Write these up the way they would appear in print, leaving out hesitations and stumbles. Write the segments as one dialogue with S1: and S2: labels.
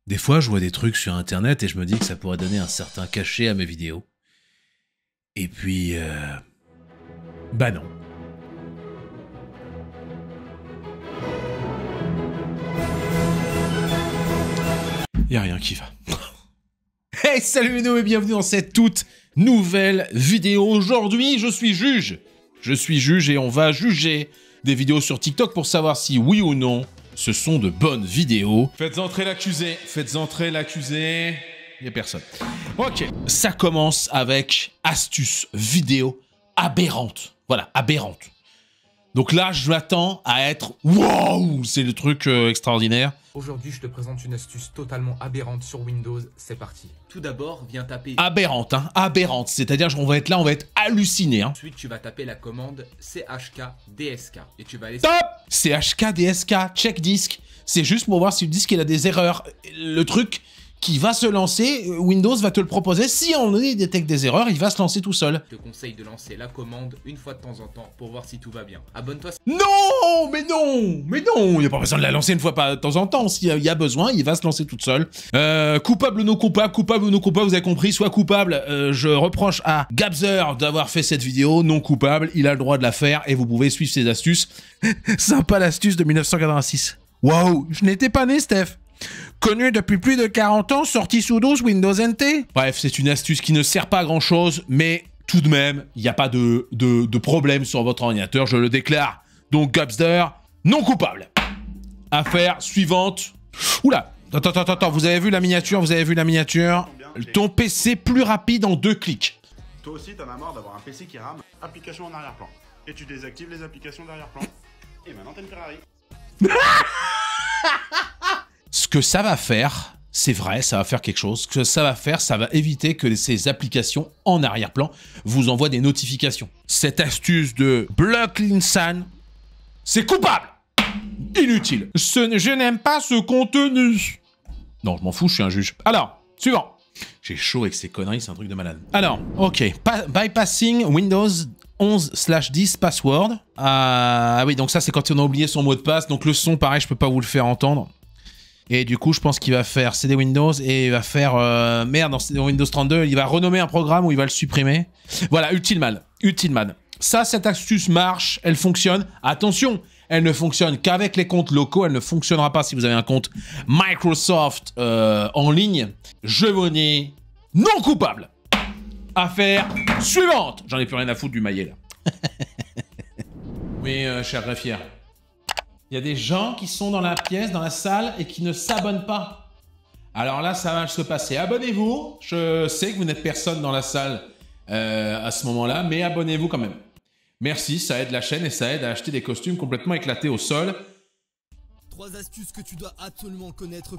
S1: Des fois, je vois des trucs sur Internet et je me dis que ça pourrait donner un certain cachet à mes vidéos. Et puis... bah non. Y'a rien qui va. Hey, salut les nous et bienvenue dans cette toute nouvelle vidéo. Aujourd'hui, je suis juge. Je suis juge et on va juger des vidéos sur TikTok pour savoir si oui ou non ce sont de bonnes vidéos. Faites entrer l'accusé. Faites entrer l'accusé. Il n'y a personne. Ok. Ça commence avec astuce vidéo aberrante. Voilà, aberrante. Donc là, je m'attends à être wow, c'est le truc extraordinaire.
S2: Aujourd'hui, je te présente une astuce totalement aberrante sur Windows. C'est parti. Tout d'abord, viens taper...
S1: Aberrante, hein, aberrante. C'est-à-dire qu'on va être là, on va être halluciné. Hein.
S2: Ensuite, tu vas taper la commande chkdsk. Et tu vas aller...
S1: Top! chkdsk, check disque. C'est juste pour voir si le disque il a des erreurs. Le truc qui va se lancer, Windows va te le proposer. Si on détecte des erreurs, il va se lancer tout seul.
S2: Je te conseille de lancer la commande une fois de temps en temps pour voir si tout va bien. Abonne-toi.
S1: Non, mais non, mais non. Il n'y a pas besoin de la lancer une fois de temps en temps. S'il y a besoin, il va se lancer toute seule. Coupable ou non coupable, vous avez compris. Soit coupable, je reproche à Gabzer d'avoir fait cette vidéo. Non coupable, il a le droit de la faire et vous pouvez suivre ses astuces. Sympa l'astuce de 1986. Waouh, je n'étais pas né, Steph. Connu depuis plus de 40 ans, sorti sous 12 Windows NT. Bref, c'est une astuce qui ne sert pas à grand chose, mais tout de même, il n'y a pas de problème sur votre ordinateur, je le déclare. Donc Gabster, non coupable. Affaire suivante. Oula, attends, vous avez vu la miniature, Ton PC plus rapide en 2 clics.
S3: Toi aussi, t'en as marre d'avoir un PC qui rame. Application en arrière-plan. Et tu désactives les applications d'arrière-plan. Et maintenant, t'as une Ferrari.
S1: Ce que ça va faire, c'est vrai, ça va faire quelque chose. Ce que ça va faire, ça va éviter que ces applications en arrière-plan vous envoient des notifications. Cette astuce de block l'insan, c'est coupable. Inutile. Je n'aime pas ce contenu. Non, je m'en fous, je suis un juge. Alors, suivant. J'ai chaud avec ces conneries, c'est un truc de malade. Alors, ok. Bypassing Windows 11/10 password. Ah oui, donc ça, c'est quand on a oublié son mot de passe. Donc le son, pareil, je peux pas vous le faire entendre. Et du coup, je pense qu'il va faire CD Windows et il va faire... merde, dans Windows 32, il va renommer un programme ou il va le supprimer. Voilà, Ultiman. Ça, cette astuce marche, elle fonctionne. Attention, elle ne fonctionne qu'avec les comptes locaux. Elle ne fonctionnera pas si vous avez un compte Microsoft en ligne. Je vous dis non coupable. Affaire suivante. J'en ai plus rien à foutre du maillet, là. Oui, cher greffier. Il y a des gens qui sont dans la pièce, dans la salle, et qui ne s'abonnent pas. Alors là, ça va se passer. Abonnez-vous. Je sais que vous n'êtes personne dans la salle à ce moment-là, mais abonnez-vous quand même. Merci, ça aide la chaîne et ça aide à acheter des costumes complètement éclatés au sol.
S4: 3 astuces que tu dois absolument connaître.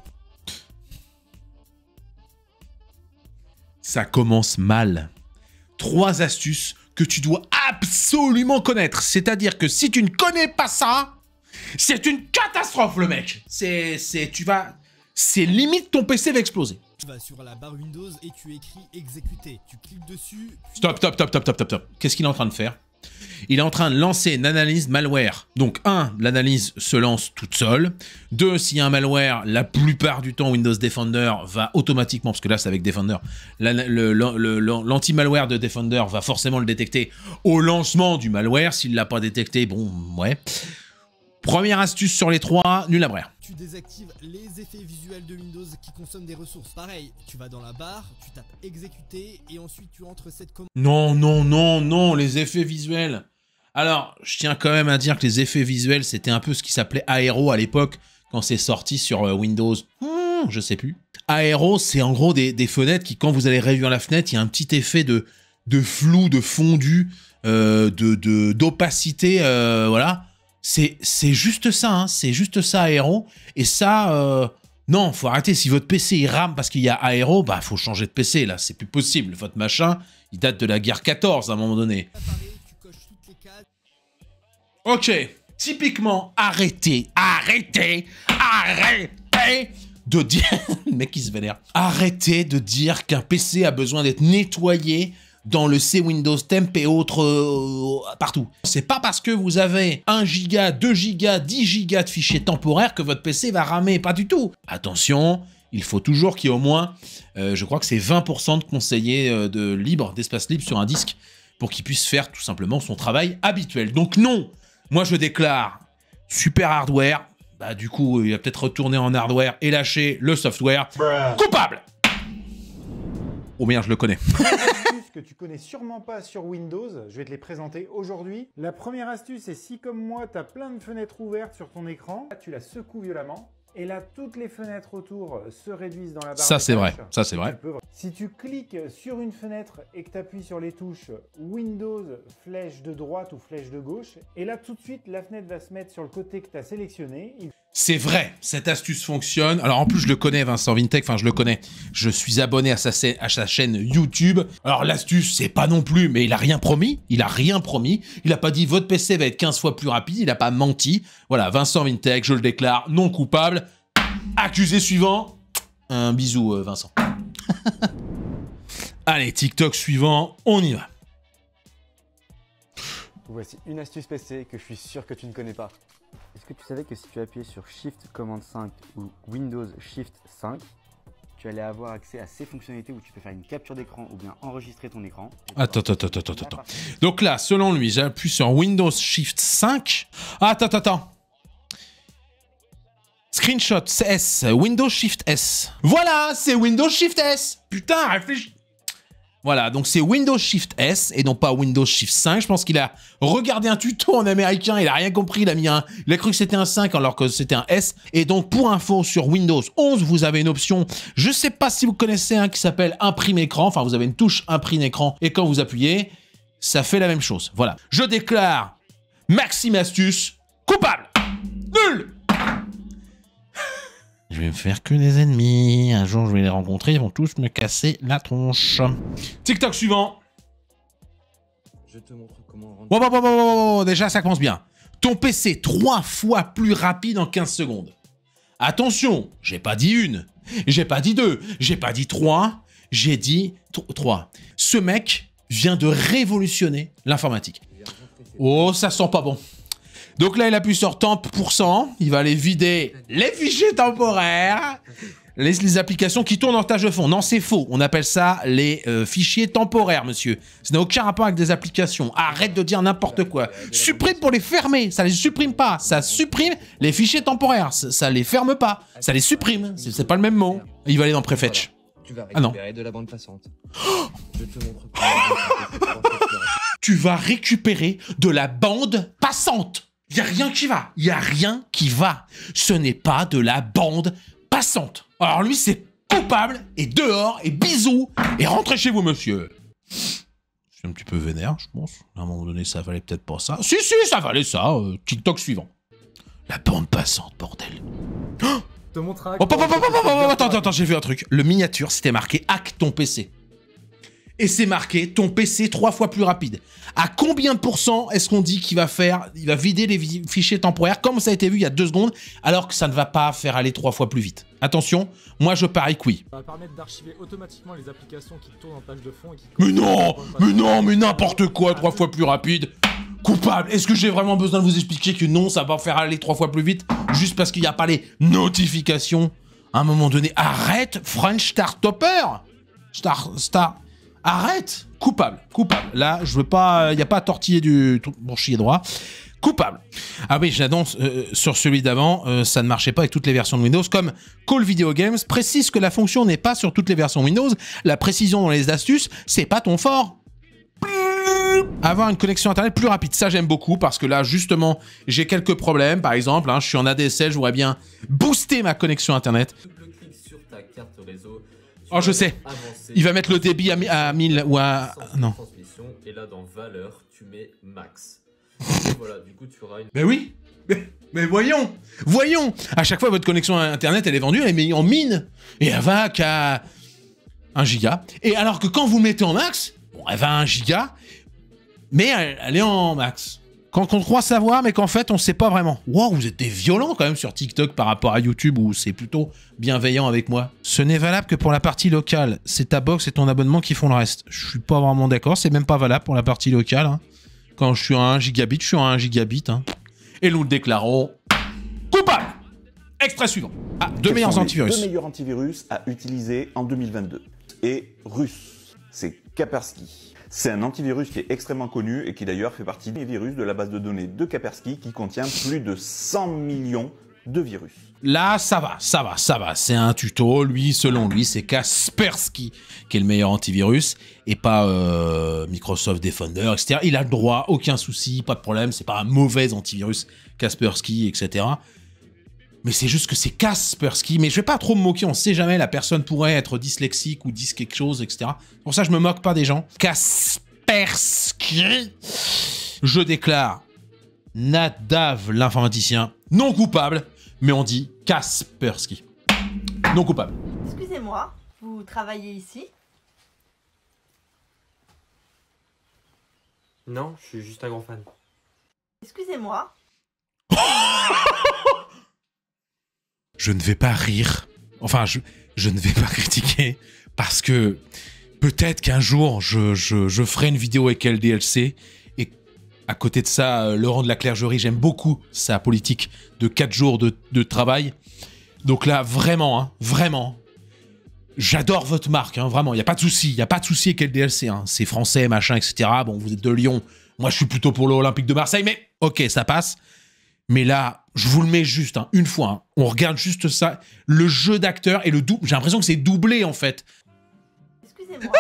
S1: Ça commence mal. 3 astuces que tu dois absolument connaître. C'est-à-dire que si tu ne connais pas ça... c'est une catastrophe, le mec. C'est limite ton PC va exploser.
S4: Tu vas sur la barre Windows et tu écris exécuter. Tu cliques dessus.
S1: Stop. Qu'est-ce qu'il est en train de faire? Il est en train de lancer une analyse malware. Donc 1, l'analyse se lance toute seule. 2, s'il y a un malware, la plupart du temps Windows Defender va automatiquement, parce que là c'est avec Defender, l'anti-malware de Defender va forcément le détecter au lancement du malware. S'il ne l'a pas détecté, bon, ouais. Première astuce sur les 3, nul à brère.
S4: Tu désactives les effets visuels de Windows qui consomment des ressources. Pareil, tu vas dans la barre, tu tapes exécuter et ensuite tu entres cette commande.
S1: Non, les effets visuels. Alors, je tiens quand même à dire que les effets visuels, c'était un peu ce qui s'appelait Aero à l'époque, quand c'est sorti sur Windows. Je sais plus. Aero, c'est en gros des fenêtres qui, quand vous allez réduire la fenêtre, il y a un petit effet de flou, de fondu, d'opacité, voilà. C'est juste ça, hein, c'est juste ça, Aero. Et ça, non, faut arrêter. Si votre PC il rame parce qu'il y a Aero, bah faut changer de PC, là, c'est plus possible. Votre machin, il date de la guerre 14 à un moment donné. Ok, typiquement, arrêtez de dire... Le mec qui se vénère. Arrêtez de dire qu'un PC a besoin d'être nettoyé dans le C Windows Temp et autres partout. C'est pas parce que vous avez 1 giga, 2 gigas, 10 gigas de fichiers temporaires que votre PC va ramer, pas du tout. Attention, Il faut toujours qu'il y ait au moins, je crois que c'est 20% de conseillers d'espace libre sur un disque pour qu'il puisse faire tout simplement son travail habituel. Donc non, moi je déclare super hardware. Bah du coup, il va peut-être retourner en hardware et lâcher le software. Coupable. Oh bien, je le connais.
S5: Astuces que tu connais sûrement pas sur Windows, je vais te les présenter aujourd'hui. La première astuce, c'est si comme moi, tu as plein de fenêtres ouvertes sur ton écran, tu la secoues violemment. Et là, toutes les fenêtres autour se réduisent dans la barre.
S1: Ça, c'est vrai. Ça, c'est vrai.
S5: Si tu cliques sur une fenêtre et que tu appuies sur les touches Windows, flèche de droite ou flèche de gauche, et là, tout de suite, la fenêtre va se mettre sur le côté que tu as sélectionné.
S1: C'est vrai, cette astuce fonctionne. Alors en plus, je le connais, Vincent Vintech, enfin je le connais. Je suis abonné à sa chaîne YouTube. Alors l'astuce, c'est pas non plus, mais il a rien promis. Il a rien promis. Il a pas dit votre PC va être 15 fois plus rapide. Il a pas menti. Voilà, Vincent Vintech, je le déclare non coupable. Accusé suivant. Un bisou, Vincent. Allez, TikTok suivant, on y va.
S6: Voici une astuce PC que je suis sûr que tu ne connais pas. Est-ce que tu savais que si tu appuyais sur Shift Command 5 ou Windows Shift 5, tu allais avoir accès à ces fonctionnalités où tu peux faire une capture d'écran ou bien enregistrer ton écran?
S1: Attends. Donc là, selon lui, j'appuie sur Windows Shift 5. Attends. Screenshot S, Windows Shift S. Voilà, c'est Windows Shift S. Putain, réfléchis. Voilà, donc c'est Windows Shift S et non pas Windows Shift 5. Je pense qu'il a regardé un tuto en américain, il a rien compris, il a cru que c'était un 5 alors que c'était un S. Et donc pour info, sur Windows 11, vous avez une option, je sais pas si vous connaissez, qui s'appelle imprime écran. Enfin, vous avez une touche imprime écran et quand vous appuyez, ça fait la même chose. Voilà. Je déclare Maxime Astuce coupable. Nul. Je vais me faire que des ennemis. Un jour, je vais les rencontrer. Ils vont tous me casser la tronche. TikTok suivant.
S6: Je te montre comment rendre...
S1: Déjà, ça commence bien. Ton PC 3 fois plus rapide en 15 secondes. Attention, j'ai pas dit 1. J'ai pas dit 2. J'ai pas dit 3. J'ai dit 3. Ce mec vient de révolutionner l'informatique. Oh, ça sent pas bon. Donc là, il appuie sur temp%, il va aller vider les fichiers temporaires, les applications qui tournent en tâche de fond. Non, c'est faux. On appelle ça les fichiers temporaires, monsieur. Ça n'a aucun rapport avec des applications. Arrête de dire n'importe quoi. Supprime pour les fermer. Ça les supprime pas. Ça supprime les fichiers temporaires. Ça les ferme pas. Ça les supprime. C'est pas le même mot. Il va aller dans Prefetch.
S7: Tu vas récupérer de la bande passante. Je te montre comment...
S1: Tu vas récupérer de la bande passante. Il n'y a rien qui va. Il n'y a rien qui va. Ce n'est pas de la bande passante. Alors lui, c'est coupable, et dehors, et bisous, et rentrez chez vous, monsieur. C'est un petit peu vénère, je pense. À un moment donné, ça valait peut-être pas ça. Si, ça valait ça. TikTok suivant. La bande passante, bordel. Attends, j'ai vu un truc. Le miniature, c'était marqué « Hack ton PC ». Et c'est marqué ton PC 3 fois plus rapide. À combien de pourcents est-ce qu'on dit qu'il va faire? Il va vider les fichiers temporaires, comme ça a été vu il y a 2 secondes, alors que ça ne va pas faire aller 3 fois plus vite. Attention, moi je parie que oui.
S8: Ça va permettre d'archiver automatiquement les applications qui tournent en tâche de fond et qui...
S1: Mais n'importe quoi, 3 fois plus rapide. Coupable. Est-ce que j'ai vraiment besoin de vous expliquer que non, ça va faire aller 3 fois plus vite, juste parce qu'il n'y a pas les notifications? À un moment donné, arrête, French Startopper. Arrête. Coupable. Là, je veux pas... Il n'y a pas à tortiller du bourchier droit. Coupable. Ah oui, j'annonce sur celui d'avant, ça ne marchait pas avec toutes les versions de Windows. Comme Call Video Games précise que la fonction n'est pas sur toutes les versions Windows. La précision dans les astuces, c'est pas ton fort. Avoir une connexion internet plus rapide, ça j'aime beaucoup parce que là justement j'ai quelques problèmes. Par exemple, je suis en ADSL, je voudrais bien booster ma connexion internet.
S2: Double-clic sur ta carte réseau.
S1: Oh, je sais. Il va mettre le débit à 1000 ou à... Non.
S2: Et là, dans valeur, tu mets max. Et voilà, du coup, tu auras une...
S1: Mais oui. Mais voyons. À chaque fois, votre connexion internet, elle est vendue, elle est mise en mine. Et elle va qu'à 1 giga. Et alors que quand vous le mettez en max, bon, elle va à 1 giga, mais elle est en max. Quand on croit savoir, mais qu'en fait, on sait pas vraiment. Wow, vous êtes des violents quand même sur TikTok par rapport à YouTube où c'est plutôt bienveillant avec moi. Ce n'est valable que pour la partie locale. C'est ta box et ton abonnement qui font le reste. Je suis pas vraiment d'accord. C'est même pas valable pour la partie locale. Quand je suis à 1 gigabit, je suis à 1 gigabit. Et nous le déclarons coupable. Extrait suivant. Ah, deux meilleurs antivirus.
S9: Deux meilleurs antivirus à utiliser en 2022. Et russe, c'est Kaspersky. C'est un antivirus qui est extrêmement connu et qui d'ailleurs fait partie des virus de la base de données de Kaspersky qui contient plus de 100 millions de virus.
S1: Là, ça va. C'est un tuto. Lui, selon lui, c'est Kaspersky qui est le meilleur antivirus et pas Microsoft Defender, etc. Il a le droit, aucun souci, pas de problème. C'est pas un mauvais antivirus, Kaspersky, etc. Mais c'est juste que c'est Kaspersky. Mais je vais pas trop me moquer, on sait jamais, la personne pourrait être dyslexique ou dis quelque chose, etc. Pour ça, je me moque pas des gens. Kaspersky. Je déclare Nadav, l'informaticien, non coupable, mais on dit Kaspersky. Non coupable.
S10: Excusez-moi, vous travaillez ici?
S7: Non, je suis juste un grand fan.
S10: Excusez-moi.
S1: Je ne vais pas rire. Enfin, je ne vais pas critiquer parce que peut-être qu'un jour, je ferai une vidéo avec LDLC. Et à côté de ça, Laurent de la Clergerie, j'aime beaucoup sa politique de 4 jours de travail. Donc là, vraiment, hein, vraiment, j'adore votre marque, hein, vraiment, il n'y a pas de souci. Il n'y a pas de souci avec LDLC. Hein, c'est français, machin, etc. Bon, vous êtes de Lyon. Moi, je suis plutôt pour l'Olympique de Marseille, mais ok, ça passe. Mais là, je vous le mets juste, hein, une fois. Hein, on regarde juste ça. Le jeu d'acteur et le double. J'ai l'impression que c'est doublé, en fait.
S10: Excusez-moi.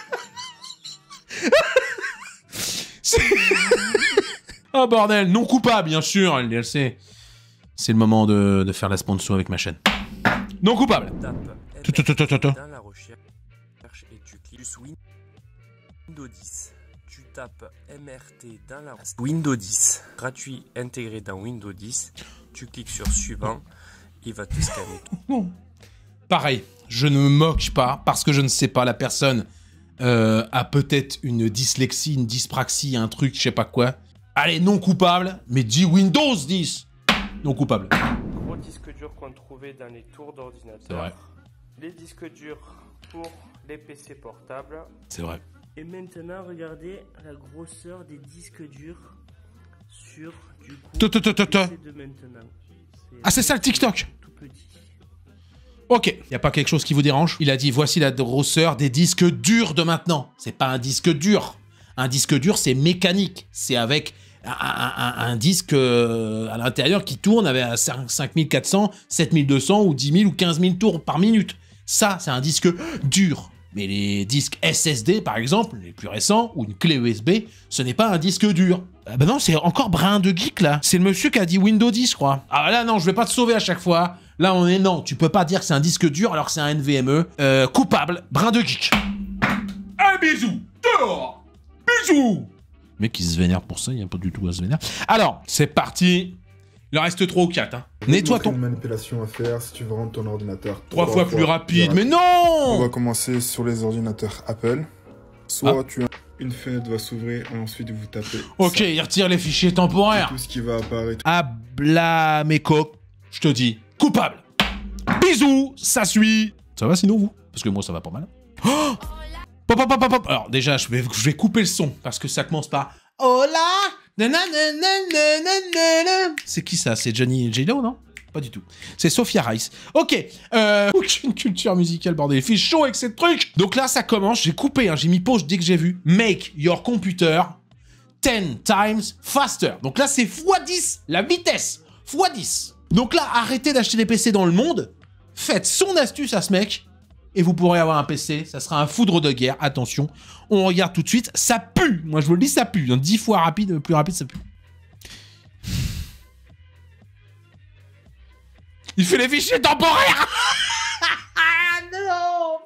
S1: Oh, bordel. Non coupable, bien sûr, LDLC. C'est le moment de faire la sponsor avec ma chaîne. Non coupable.
S11: Dans la recherche et tu cliques sur Windows 10. Tu tapes MRT dans la Windows 10, gratuit intégré dans Windows 10, tu cliques sur suivant, il va te scanner tout.
S1: Pareil, je ne me moque pas parce que je ne sais pas, la personne a peut-être une dyslexie, une dyspraxie, un truc, je sais pas quoi. Allez, non coupable, mais dis Windows 10. Non coupable.
S11: Gros disques durs qu'on trouvait dans les tours d'ordinateur.
S1: C'est vrai. Les
S11: disques durs pour les PC portables.
S1: C'est vrai.
S11: Et maintenant, regardez la grosseur des disques durs sur du coup de maintenant.
S1: Ah, c'est ça le TikTok.
S11: Tout petit.
S1: Ok, il n'y a pas quelque chose qui vous dérange? Il a dit, voici la grosseur des disques durs de maintenant. C'est pas un disque dur. Un disque dur, c'est mécanique. C'est avec un disque à l'intérieur qui tourne avec 5400, 7200 ou 10 000 ou 15 000 tours par minute. Ça, c'est un disque dur. Mais les disques SSD, par exemple, les plus récents, ou une clé USB, ce n'est pas un disque dur. Ah bah non, c'est encore brin de geek, là. C'est le monsieur qui a dit Windows 10, je crois. Ah là, non, je vais pas te sauver à chaque fois. Là, on est non. Tu peux pas dire que c'est un disque dur alors que c'est un NVMe. Coupable, brin de geek. Un bisou, dehors. Bisous. Le mec, il se vénère pour ça, il n'y a pas du tout à se vénère. Alors, c'est parti. Il en reste 3 ou 4. Hein. Nettoie ton...
S12: une manipulation à faire si tu veux rendre ton ordinateur
S1: 3 fois plus rapide. Mais non!
S12: On va commencer sur les ordinateurs Apple. Soit une fenêtre va s'ouvrir et ensuite vous tapez.
S1: Ok, il retire les fichiers temporaires.
S12: Tout ce qui va apparaître.
S1: Ablaméco, je te dis, coupable. Bisous, ça suit. Ça va sinon vous? Parce que moi ça va pas mal. Oh, pop, pop, pop, pop. Alors déjà, je vais couper le son parce que ça commence par Hola. C'est qui ça? C'est Johnny J-Lo, non? Pas du tout. C'est Sophia Rice. Ok. Aucune culture musicale, bordel. Il fait chaud avec ces trucs. Donc là, ça commence. J'ai coupé, hein, j'ai mis pause dès que j'ai vu. Make your computer 10 times faster. Donc là, c'est x10. La vitesse. x10. Donc là, arrêtez d'acheter des PC dans le monde. Faites son astuce à ce mec. Et vous pourrez avoir un PC. Ça sera un foudre de guerre. Attention. On regarde tout de suite. Ça pue. Moi, je vous le dis, ça pue. 10 fois rapide, plus rapide, ça pue. Il fait les fichiers temporaires. Non.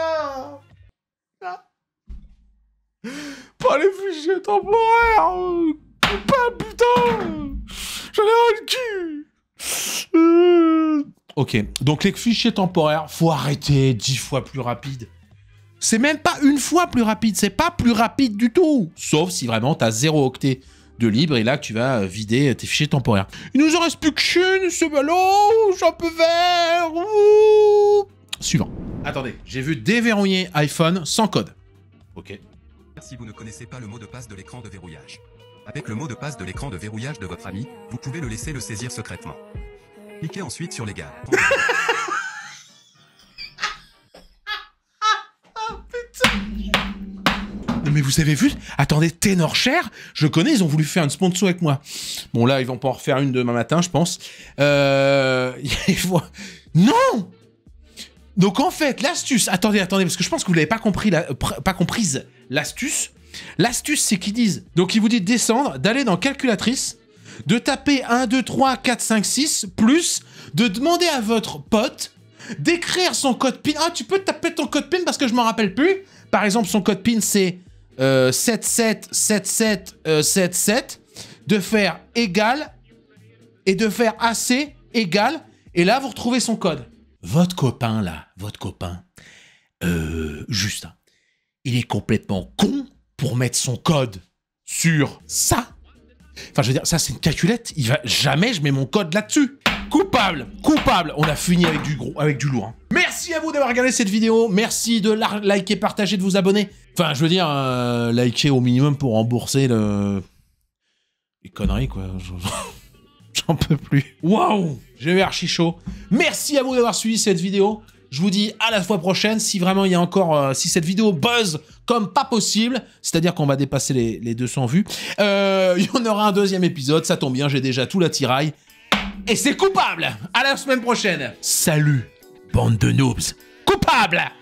S1: Pas les fichiers temporaires. Pas, putain. J'en ai ras le cul. Ok, donc les fichiers temporaires, faut arrêter, 10 fois plus rapide. C'est même pas une fois plus rapide, c'est pas plus rapide du tout. Sauf si vraiment t'as 0 octet de libre et là tu vas vider tes fichiers temporaires. Il nous en reste plus qu'une, ce ballon, j'en peux faire. Suivant. Attendez, j'ai vu déverrouiller iPhone sans code. Ok.
S13: Si vous ne connaissez pas le mot de passe de l'écran de verrouillage. Avec le mot de passe de l'écran de verrouillage de votre ami, vous pouvez le laisser le saisir secrètement. Cliquez ensuite sur les gars.
S1: Non mais vous avez vu? Attendez, Ténorshare, je connais, ils ont voulu faire une sponsor avec moi. Bon là, ils vont pas en refaire une demain matin, je pense. Non! Donc en fait, l'astuce... Attendez, parce que je pense que vous l'avez pas compris, pas comprise l'astuce. L'astuce, c'est qu'ils disent... Donc ils vous disent de descendre, d'aller dans calculatrice, de taper 1, 2, 3, 4, 5, 6, plus de demander à votre pote d'écrire son code PIN. Ah, tu peux taper ton code PIN parce que je m'en rappelle plus. Par exemple, son code PIN, c'est 777777. De faire égal et de faire AC égal. Et là, vous retrouvez son code. Votre copain, Justin, il est complètement con pour mettre son code sur ça. Enfin, je veux dire, ça, c'est une calculette. Il va jamais, je mets mon code là-dessus. Coupable. On a fini avec du lourd. Hein. Merci à vous d'avoir regardé cette vidéo. Merci de liker, partager, de vous abonner. Enfin, je veux dire, liker au minimum pour rembourser les conneries, quoi. J'en peux plus. Waouh, j'ai eu archi chaud. Merci à vous d'avoir suivi cette vidéo. Je vous dis à la fois prochaine. Si vraiment il y a encore... si cette vidéo buzz comme pas possible, c'est-à-dire qu'on va dépasser les 200 vues, il y en aura un deuxième épisode. Ça tombe bien, j'ai déjà tout l'attirail. Et c'est coupable. À la semaine prochaine. Salut, bande de noobs. Coupable.